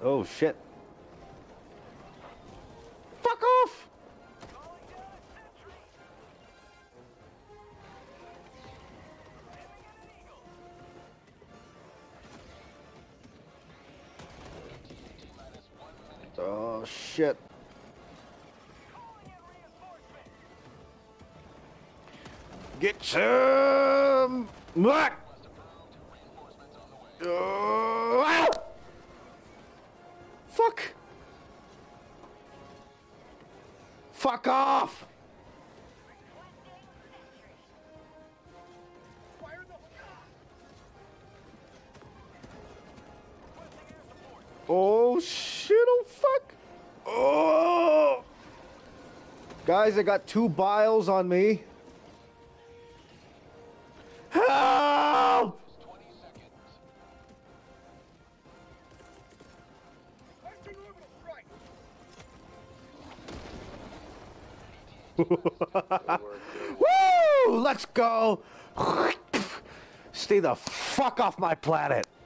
Oh shit. Fuck off! Oh shit. Get some! What? Fuck! Fuck off! Oh shit, oh fuck! Oh! Guys, I got 2 biles on me. Help! Woo! Let's go! Stay the fuck off my planet!